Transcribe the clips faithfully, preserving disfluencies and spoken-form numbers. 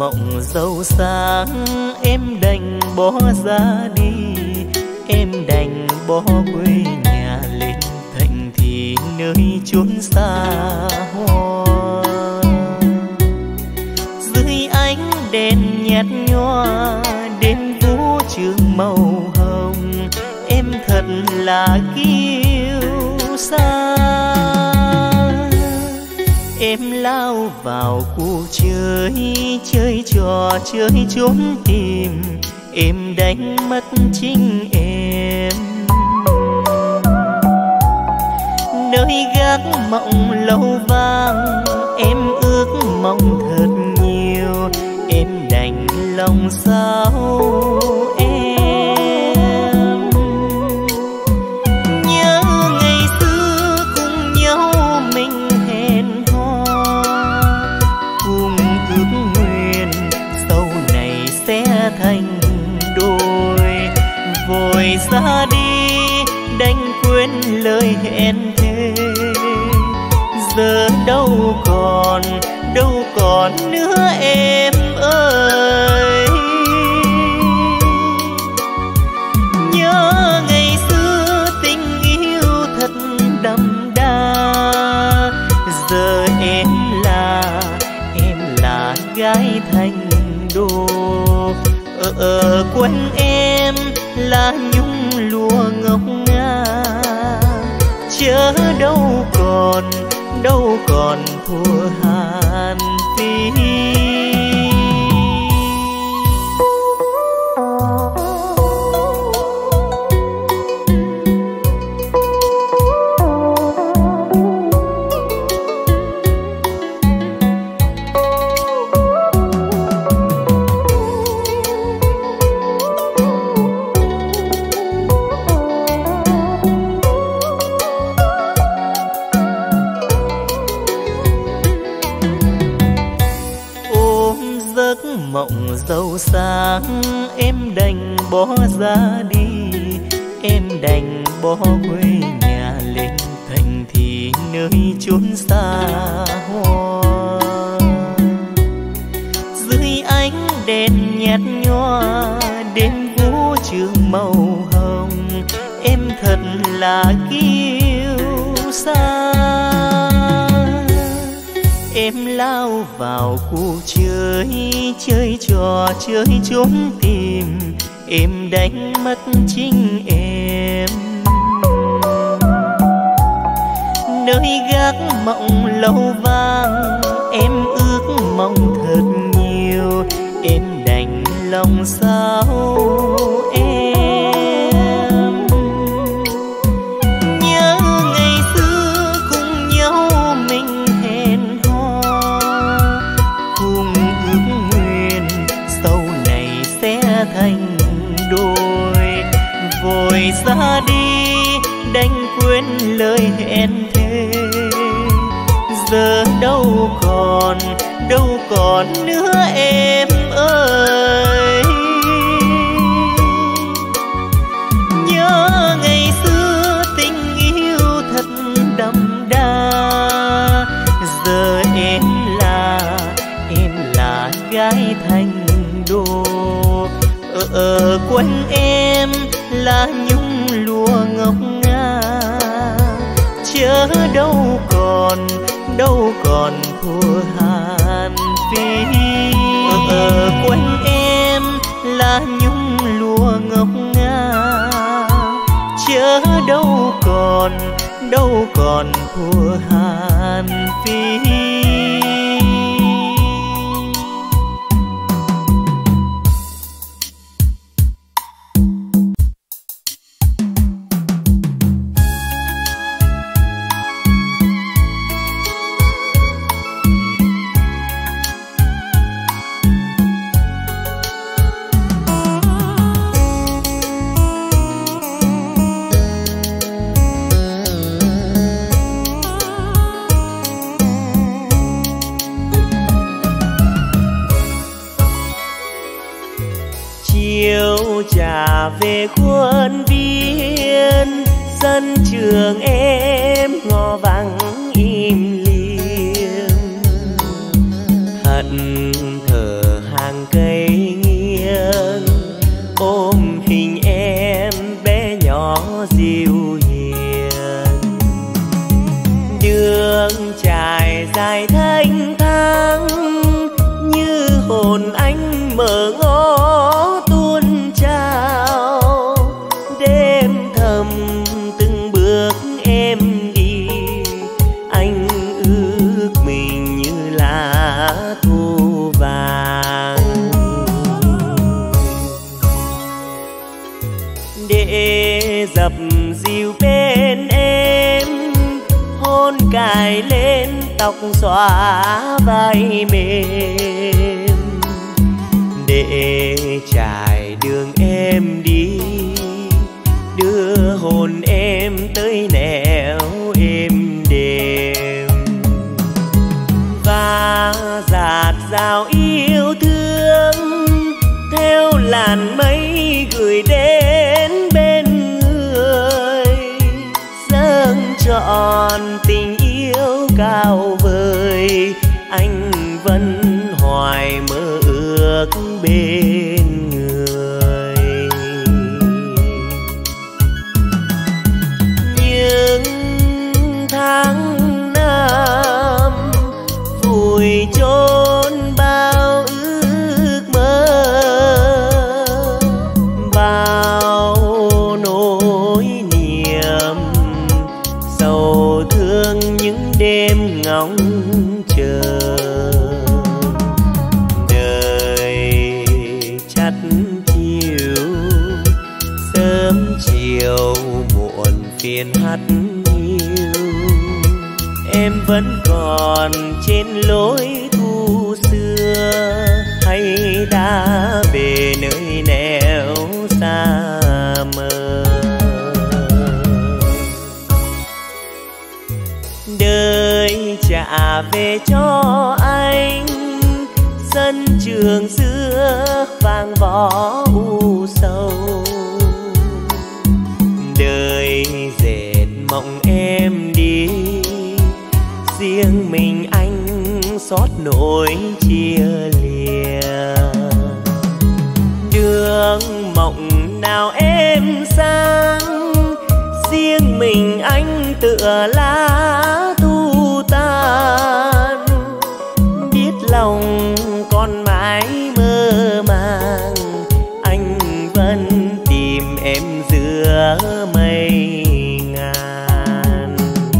mộng dâu sáng, em đành bỏ ra đi, em đành bỏ quê nhà lên thành thị nơi chốn xa hoa. Dưới ánh đèn nhạt nhòa đêm vũ trường màu hồng, em thật là kiêu sa. Em lao vào cuộc chơi, chơi trò chơi trốn tìm, em đánh mất chính em. Nơi gác mộng lâu vang, em ước mong thật nhiều, em đành lòng sao em. Nhớ ngày xưa cùng nhau mình hẹn hò, cùng ước nguyện sau này sẽ thành đôi. Vội ra đi đành quên lời hẹn thề, giờ đâu còn đâu còn nữa em ơi. Nhớ ngày xưa tình yêu thật đậm đà, giờ em là em là gái thành đô. Ở, ở quanh em là nhung lụa ngọc ngà, chớ đâu còn đâu còn thua Hàn Phi. Mộng dâu sáng, em đành bỏ ra đi, em đành bỏ quê nhà lên thành thị nơi chốn xa hoa. Dưới ánh đèn nhạt nhòa đêm vũ trường màu hồng, em thật là kiêu sa. Em lao vào cuộc chơi, chơi trò chơi trốn tìm, em đánh mất chính em. Nơi gác mộng lâu vang, em ước mong thật nhiều, em đành lòng sao em. Nhớ ngày xưa cùng nhau mình hẹn hò, cùng ước nguyện sau này sẽ thành đôi. Vội ra đi đành quên lời hẹn thề, giờ đâu còn đâu còn nữa em ơi. Nhớ ngày xưa tình yêu thật đậm đà, giờ em là em là gái thành đô. Ở, ở quanh em là nhung lụa ngọc ngà, chớ đâu còn đâu còn thua Hàn Phi. Ở, ở quanh em là nhung lụa ngọc ngà, chớ đâu còn đâu còn thua Hàn Phi. Trả về khuôn viên, sân trường em ngõ vắng im lìm. Thật thở mở ngó tuôn trào, đêm thầm từng bước em đi, anh ước mình như lá thu vàng. Để dập dìu bên em, hôn cài lên tóc xóa vai mềm, để trải đường em đi, đưa hồn em tới nẻo êm đềm. Và dạt dào yêu thương theo làn mây gửi đến bên người, dâng trọn tình yêu cao vời, anh vẫn hoài mơ ước bên người. Những tháng năm vùi chôn bao ước mơ, bao nỗi niềm sầu thương những đêm ngóng chờ. Đời chắt chiều sớm chiều muộn phiền hắt hiu, em vẫn còn trên lối thu xưa, hay đã về nơi nẻo xa mờ. Đời trả về cho anh sân trường xưa vang võ u sầu, đời dệt mộng em đi, riêng mình anh xót nỗi chia lìa. Đường mộng nào em sang, riêng mình anh tựa lá thu tan, biết lòng còn mãi mơ màng, anh vẫn tìm em giữa mây ngàn.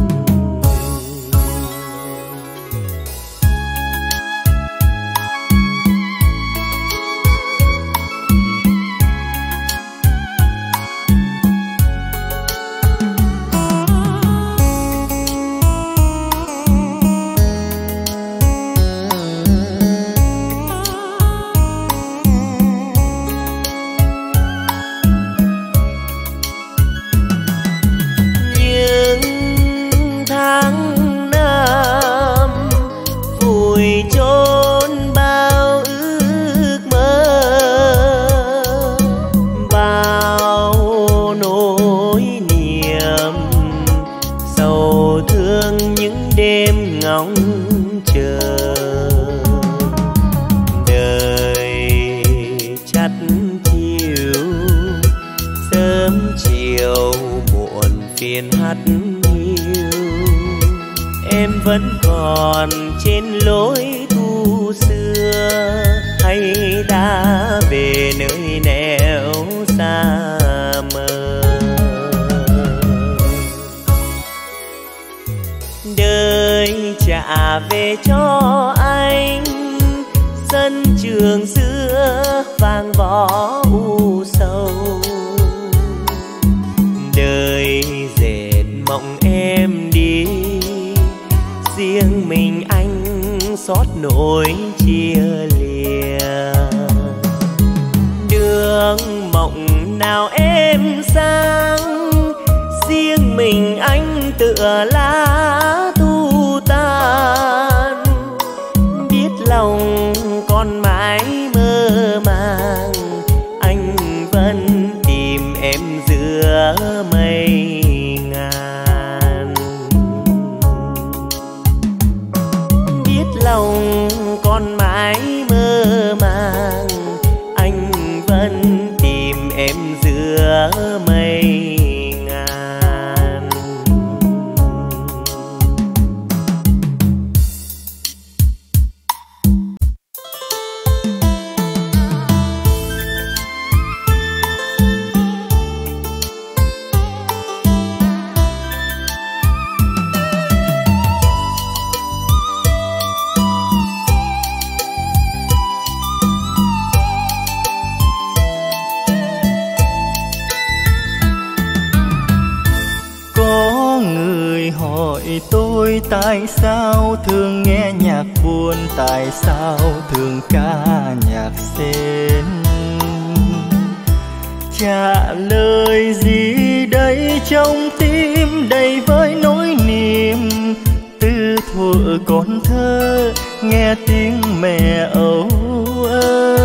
Chôn bao ước mơ, bao nỗi niềm sầu thương những đêm ngóng chờ. Đời chắt chiều sớm chiều muộn phiền hắt hiu, em vẫn còn trên lối thu xưa, hay đã về nơi nẻo xa mờ. Đời trả về cho anh sân trường xưa vang võ u sầu, đời dệt mộng em đi, riêng mình anh xót nỗi chia lìa. Đường mộng nào em sang, riêng mình anh tựa lá thu tan, biết lòng còn mãi mơ màng, anh vẫn tìm em giữa mây ngàn. Biết lòng còn mãi mơ màng, anh vẫn tìm em giữa mây ngàn. hỏi tôi tại sao thường nghe nhạc buồn, tại sao thường ca nhạc sến. Trả lời gì đây trong tim đầy với nỗi niềm, từ thuở còn thơ nghe tiếng mẹ âu ơ.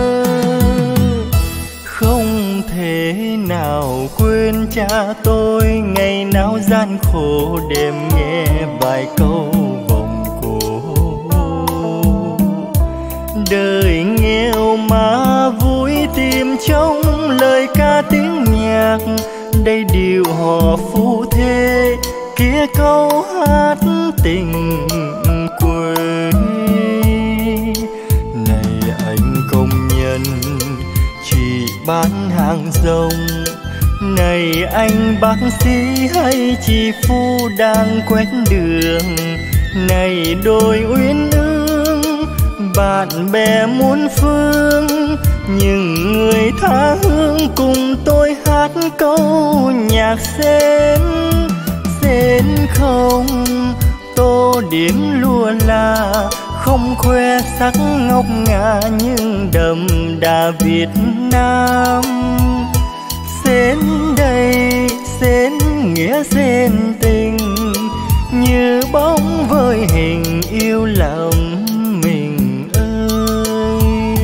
Không thể nào quên cha tôi ngày nào gian khổ đêm nghe bài câu vòng cổ. Đời nghèo mà vui tìm trong lời ca tiếng nhạc, đây điều hò phu thê kia câu hát tình quê. Này anh công nhân chỉ bán hàng rong, này anh bác sĩ hay chị phu đang quét đường, này đôi uyên ương bạn bè muôn phương, những người tha hương cùng tôi hát câu nhạc sến. Sến không tô điểm lụa là, không khoe sắc ngọc ngà nhưng đậm đà Việt Nam. Sến đây sến nghĩa sến tình, như bóng với hình yêu lòng mình ơi.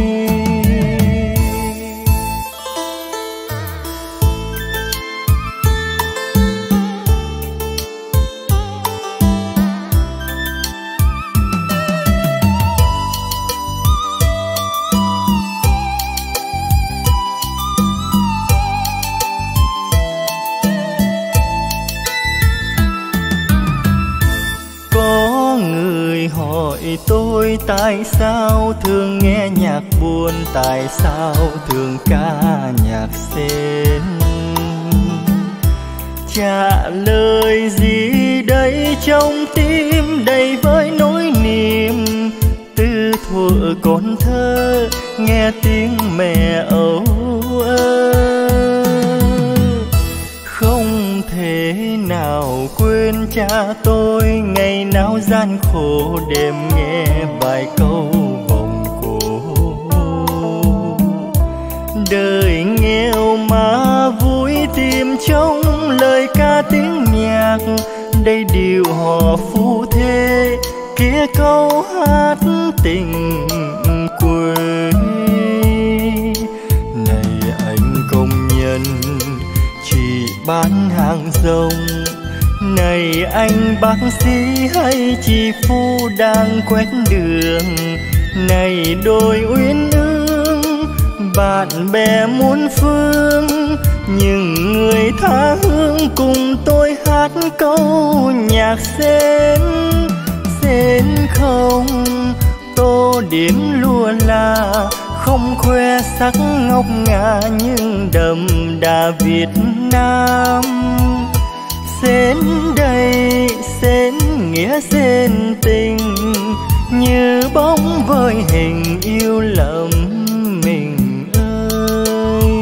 Hỏi tôi tại sao thường nghe nhạc buồn, tại sao thường ca nhạc sến. Trả lời gì đây trong tim đầy với nỗi niềm, từ thuở còn thơ nghe tiếng mẹ âu ơ. Không thể nào quên cha tôi ngày nào gian khổ đêm nghe bài câu vòng cổ. Đời nghèo mà vui tìm trong lời ca tiếng nhạc, đây điều hò phu thê kia câu hát tình quê. Này anh công nhân chỉ bán hàng rong, này anh bác sĩ hay chị phu đang quét đường, này đôi uyên ương bạn bè muôn phương, những người tha hương cùng tôi hát câu nhạc sến. Sến không tô điểm lụa là, không khoe sắc ngọc ngà nhưng đậm đà Việt Nam. Sến đây sến nghĩa sến tình, như bóng với hình yêu lầm mình ơi.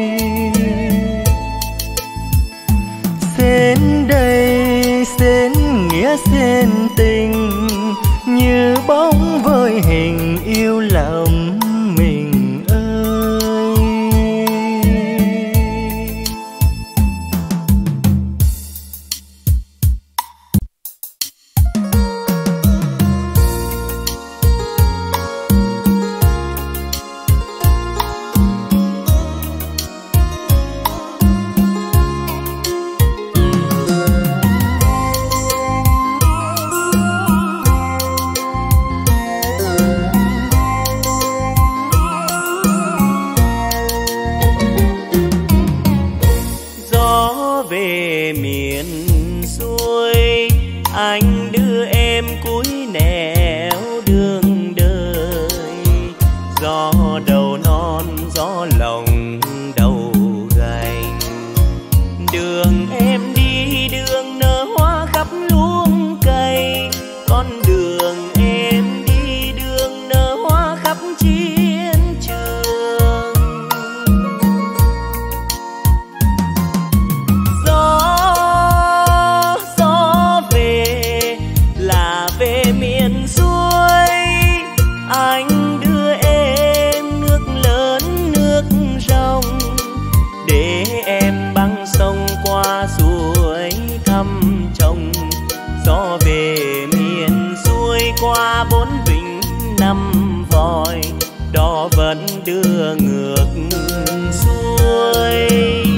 Sến đây sến nghĩa sến tình, như bóng với hình yêu lầm mình ơi. Gió gió về vẫn đưa ngược xuôi.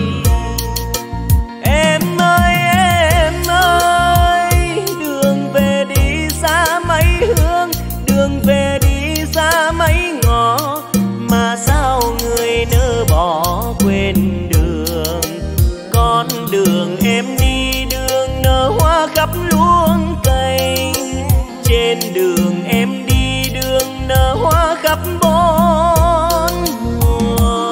Em ơi em ơi, đường về đi xa mấy hướng, đường về đi xa mấy ngõ, mà sao người nỡ bỏ quên đường. Con đường em đi đường nở hoa khắp luống cây, trên đường em đi đường nở hoa khắp bốn mùa.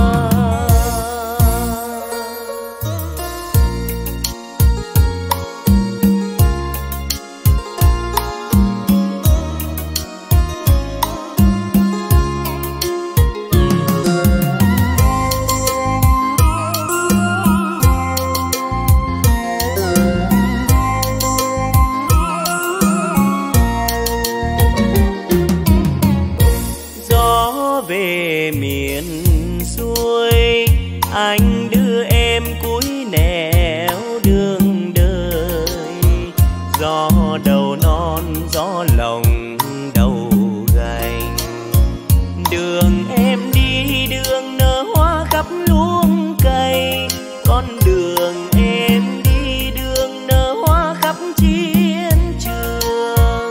Về miền xuôi anh đưa em cuối nẻo đường đời, gió đầu non gió lòng đầu gành. Đường em đi đường nở hoa khắp luống cây, con đường em đi đường nở hoa khắp chiến trường.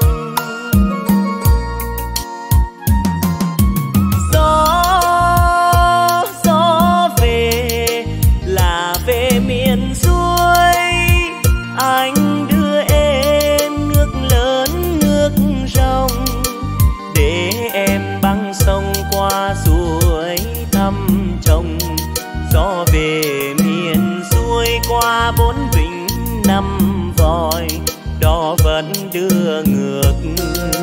Anh đưa em nước lớn nước rong, để em băng sông qua suối thăm trồng. Gió về miền xuôi qua bốn vịnh năm vòi, đó vẫn đưa ngược